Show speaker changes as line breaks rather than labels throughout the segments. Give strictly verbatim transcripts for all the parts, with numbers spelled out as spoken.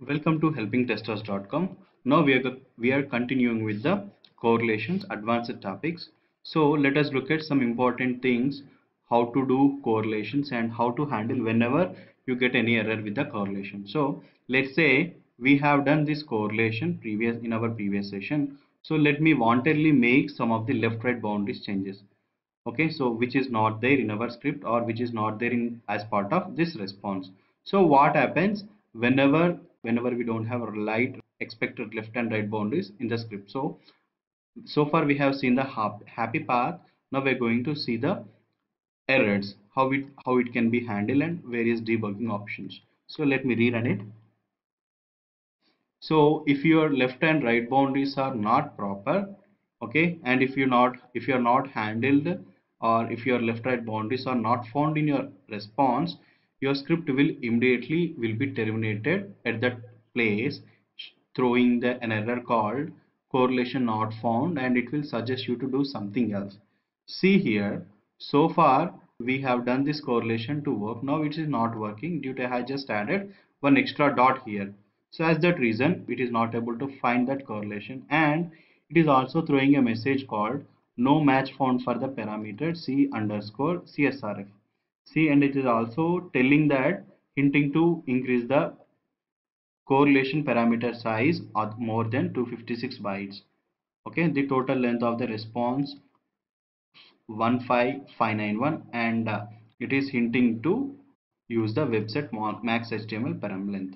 Welcome to helping testers dot com. Now we are we are continuing with the correlations advanced topics. So let us look at some important things, how to do correlations and how to handle whenever you get any error with the correlation. So let's say we have done this correlation previous in our previous session. So let me wantedly make some of the left right boundaries changes. Okay, so which is not there in our script or which is not there in as part of this response. So what happens whenever whenever we don't have a right expected left and right boundaries in the script? So so far we have seen the hap- happy path. Now we're going to see the errors, how it how it can be handled and various debugging options. So let me rerun it. So if your left and right boundaries are not proper, okay, and if you're not if you're not handled, or if your left right boundaries are not found in your response, your script will immediately will be terminated at that place, throwing the an error called correlation not found, and it will suggest you to do something else. See here, so far we have done this correlation to work. Now it is not working due to I just added one extra dot here. So as that reason, it is not able to find that correlation, and it is also throwing a message called no match found for the parameter C underscore C S R F. See, and it is also telling that hinting to increase the correlation parameter size of more than two hundred fifty-six bytes. Okay, the total length of the response one five five nine one, and uh, it is hinting to use the website max H T M L param length.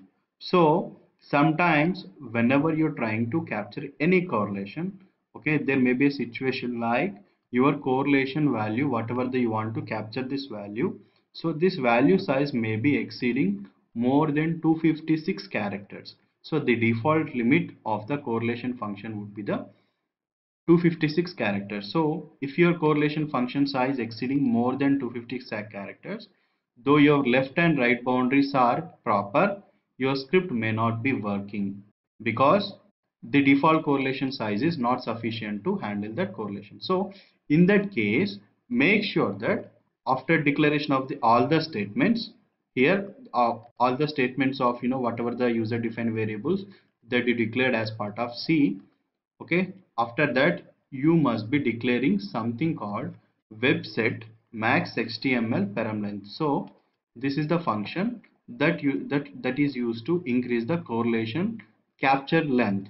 So sometimes whenever you're trying to capture any correlation, okay, there may be a situation like your correlation value, whatever the you want to capture this value. So this value size may be exceeding more than two hundred fifty-six characters. So the default limit of the correlation function would be the two hundred fifty-six characters. So if your correlation function size exceeding more than two hundred fifty-six characters, though your left and right boundaries are proper, your script may not be working because the default correlation size is not sufficient to handle that correlation. So in that case, make sure that after declaration of the all the statements here, uh, all the statements of you know whatever the user defined variables that you declared as part of C, okay, after that you must be declaring something called webset max html param length. So this is the function that you that that is used to increase the correlation capture length.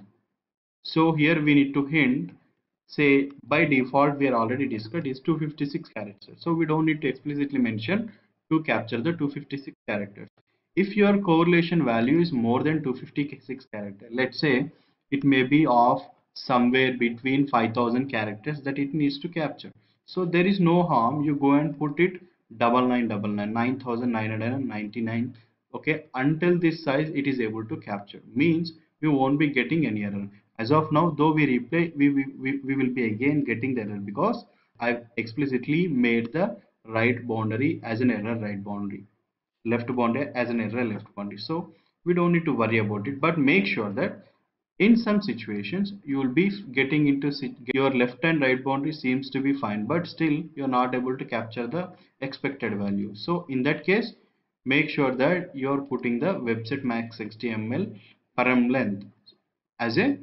So here we need to hint, say by default we are already discussed is two hundred fifty-six characters, so we don't need to explicitly mention to capture the two hundred fifty-six characters. If your correlation value is more than two hundred fifty-six characters, let's say it may be of somewhere between five thousand characters that it needs to capture, so there is no harm you go and put it double nine double nine nine thousand nine hundred ninety-nine, okay, until this size it is able to capture, means we won't be getting any error. As of now, though we replay, we, we, we, we will be again getting the error because I've explicitly made the right boundary as an error right boundary, left boundary as an error left boundary. So we don't need to worry about it, but make sure that in some situations you will be getting into your left and right boundary seems to be fine, but still you're not able to capture the expected value. So in that case, make sure that you're putting the website max html param length as a,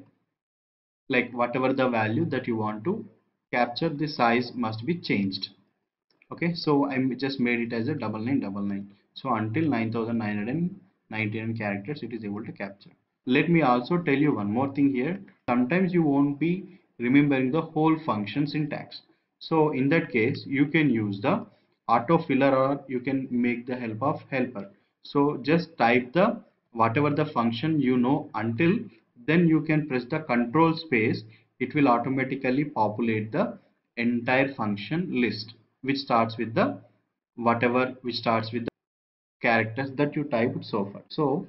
like, whatever the value that you want to capture, the size must be changed. Okay, so I just made it as a double nine double nine, so until nine thousand nine hundred ninety-nine characters it is able to capture. Let me also tell you one more thing here. Sometimes you won't be remembering the whole function syntax, so in that case you can use the autofiller, or you can make the help of helper. So just type the whatever the function you know, until then you can press the control space, it will automatically populate the entire function list which starts with the whatever which starts with the characters that you typed so far. So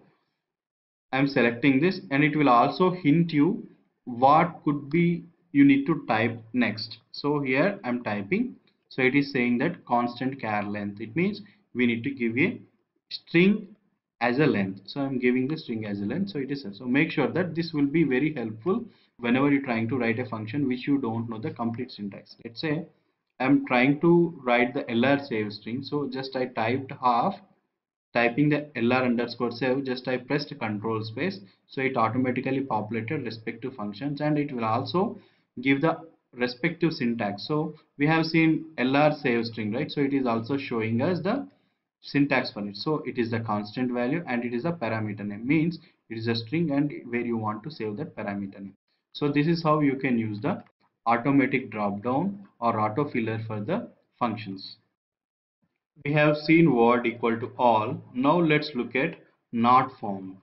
I'm selecting this, and it will also hint you what could be you need to type next. So here I'm typing, so it is saying that constant char length, it means we need to give a string as a length, so I'm giving the string as a length. So it is, so make sure that this will be very helpful whenever you're trying to write a function which you don't know the complete syntax. Let's say I'm trying to write the lr save string, so just I typed half typing the lr underscore save, just I pressed control space, so it automatically populated respective functions, and it will also give the respective syntax. So we have seen lr save string, right? So it is also showing us the syntax for it. So it is the constant value and it is a parameter name, means it is a string and where you want to save that parameter name. So this is how you can use the automatic drop down or auto filler for the functions. We have seen word equal to all. Now let's look at not found.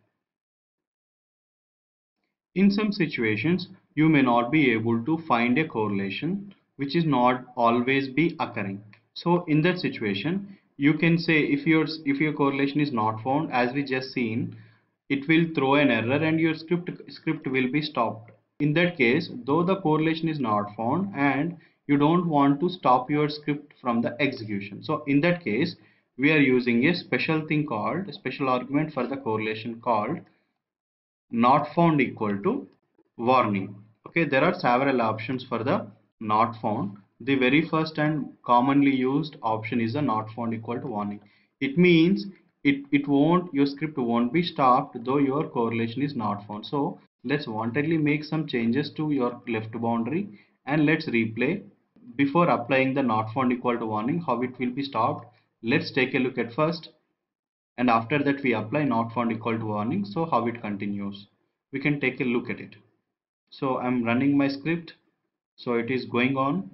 In some situations, you may not be able to find a correlation which is not always be occurring. So in that situation, you can say if your if your correlation is not found, as we just seen, it will throw an error and your script script will be stopped. In that case, though the correlation is not found and you don't want to stop your script from the execution. So in that case, we are using a special thing called a special argument for the correlation called not found equal to warning. Okay, there are several options for the not found. The very first and commonly used option is the not found equal to warning. It means it it won't your script won't be stopped though your correlation is not found. So let's wantedly make some changes to your left boundary and let's replay. Before applying the not found equal to warning, how it will be stopped, let's take a look at first, and after that we apply not found equal to warning. So how it continues, we can take a look at it. So I'm running my script, so it is going on.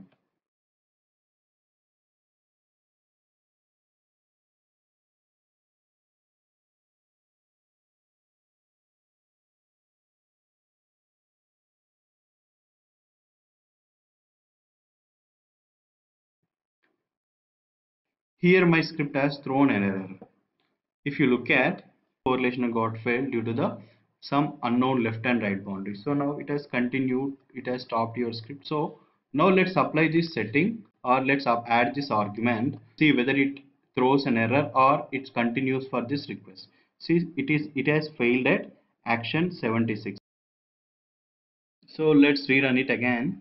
Here my script has thrown an error. If you look at, correlation got failed due to the some unknown left and right boundary. So now it has continued, it has stopped your script. So now let's apply this setting, or let's up add this argument, see whether it throws an error or it continues for this request. See, it is it has failed at action seventy-six. So let's rerun it again.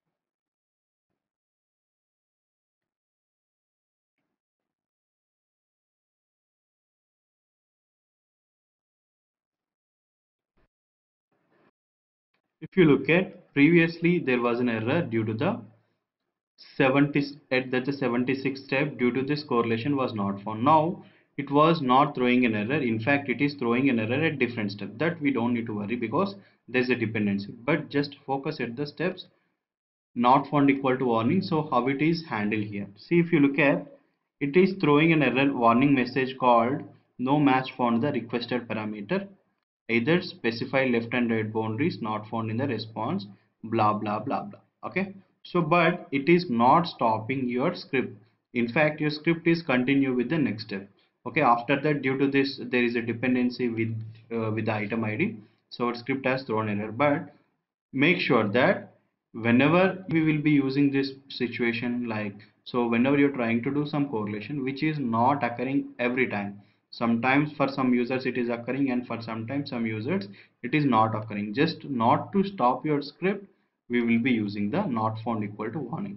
If you look at, previously there was an error due to the seventy at that the seventy-sixth step, due to this correlation was not found. Now it was not throwing an error, in fact it is throwing an error at different step. That we don't need to worry because there's a dependency, but just focus at the steps not found equal to warning. So how it is handled here, see, if you look at, it is throwing an error warning message called no match found the requested parameter, either specify left and right boundaries not found in the response, blah blah blah blah. Okay, so but it is not stopping your script. In fact, your script is continue with the next step. Okay, after that, due to this there is a dependency with uh, with the item id, so our script has thrown error. But make sure that whenever we will be using this situation, like, so whenever you're trying to do some correlation which is not occurring every time, sometimes for some users it is occurring and for sometimes some users it is not occurring, just not to stop your script, we will be using the not found equal to warning.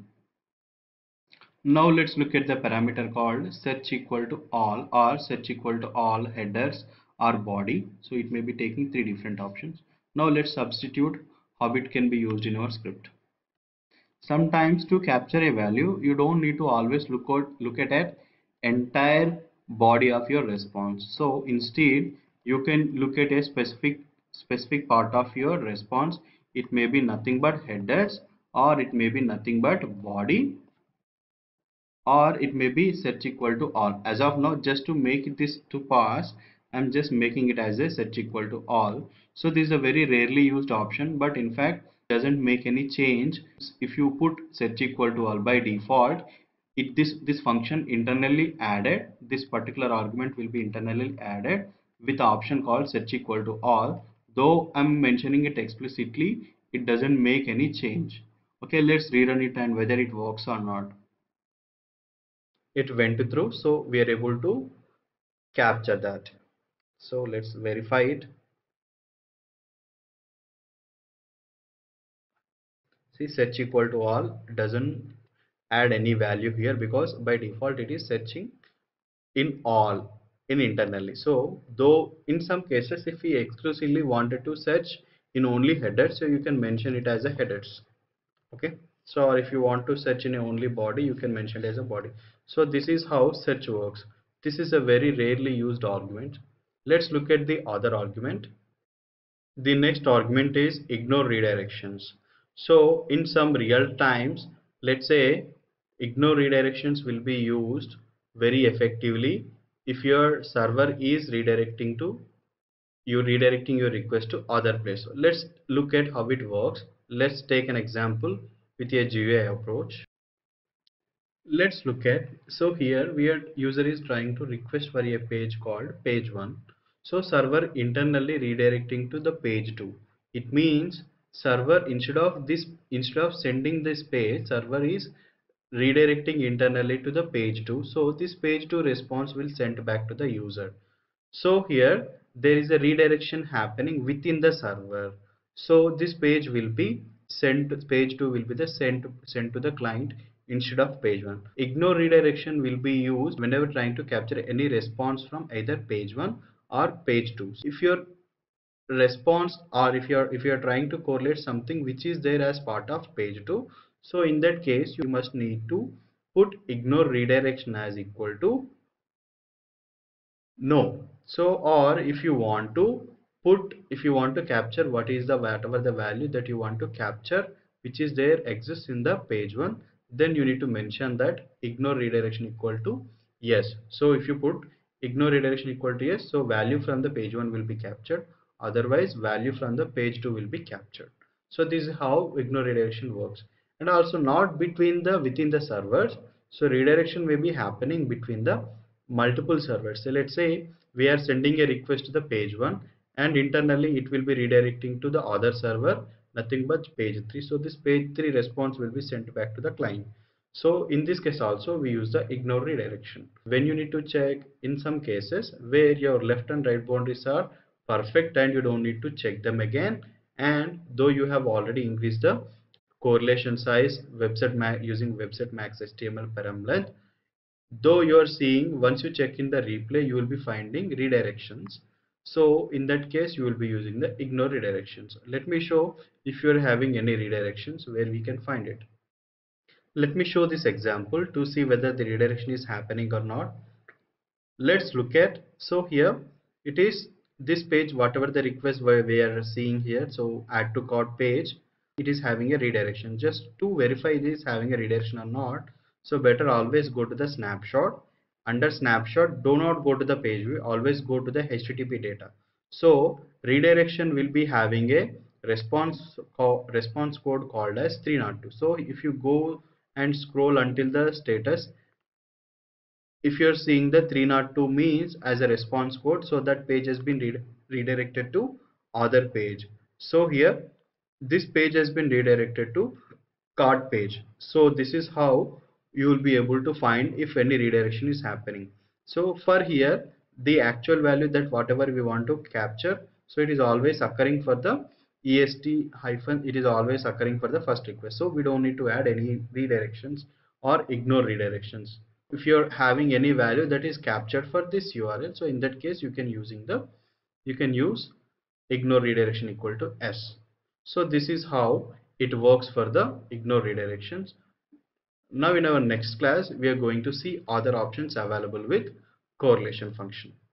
Now let's look at the parameter called search equal to all, or search equal to all headers or body. So it may be taking three different options. Now let's substitute how it can be used in our script. Sometimes to capture a value, you don't need to always look at look at an entire body of your response. So instead, you can look at a specific specific part of your response. It may be nothing but headers, or it may be nothing but body, or it may be search equal to all. As of now, just to make this to pass, I'm just making it as a search equal to all. So this is a very rarely used option, but in fact doesn't make any change. If you put search equal to all by default, it this this function internally added, this particular argument will be internally added with the option called search equal to all. Though I'm mentioning it explicitly, it doesn't make any change. Okay, let's rerun it and whether it works or not. It went through, so we are able to capture that. So let's verify it. See, search equal to all doesn't add any value here because by default it is searching in all. in internally. So though in some cases if we exclusively wanted to search in only headers, so you can mention it as a headers. Okay, so or if you want to search in a only body, you can mention it as a body. So this is how search works. This is a very rarely used argument. Let's look at the other argument. The next argument is ignore redirections. So in some real times, let's say ignore redirections will be used very effectively if your server is redirecting to you redirecting your request to other place. So let's look at how it works. Let's take an example with a G U I approach. Let's look at, so here we are user is trying to request for a page called page one. So server internally redirecting to the page two. It means server instead of this instead of sending this page, server is redirecting internally to the page two. So this page two response will send back to the user. So here there is a redirection happening within the server. So this page will be sent, page two will be the sent sent to the client instead of page one. Ignore redirection will be used whenever trying to capture any response from either page one or page two. If your response or if you're if you're trying to correlate something which is there as part of page two, so in that case you must need to put ignore redirection as equal to no. So or if you want to put if you want to capture what is the whatever the value that you want to capture which is there exists in the page one, then you need to mention that ignore redirection equal to yes. So if you put ignore redirection equal to yes, so value from the page one will be captured, otherwise value from the page two will be captured. So this is how ignore redirection works. And also not between the within the servers, so redirection may be happening between the multiple servers. So let's say we are sending a request to the page one and internally it will be redirecting to the other server, nothing but page three. So this page three response will be sent back to the client. So in this case also we use the ignore redirection. When you need to check in some cases where your left and right boundaries are perfect and you don't need to check them again, and though you have already increased the correlation size website using website max H T M L param length, though you are seeing once you check in the replay you will be finding redirections. So in that case you will be using the ignore redirections. Let me show if you are having any redirections where we can find it. Let me show this example to see whether the redirection is happening or not. Let's look at, so here it is this page, whatever the request we are seeing here, so add to cart page, it is having a redirection. Just to verify it is having a redirection or not, so better always go to the snapshot. Under snapshot, do not go to the page view, always go to the H T T P data. So redirection will be having a response response code called as three oh two. So if you go and scroll until the status, if you're seeing the three oh two means as a response code, so that page has been re redirected to other page. So here this page has been redirected to cart page. So this is how you will be able to find if any redirection is happening. So for here the actual value that whatever we want to capture, so it is always occurring for the E S T hyphen, it is always occurring for the first request. So we don't need to add any redirections or ignore redirections. If you're having any value that is captured for this U R L, so in that case you can using the you can use ignore redirection equal to S. So this is how it works for the ignore redirections. Now in our next class we are going to see other options available with correlation function.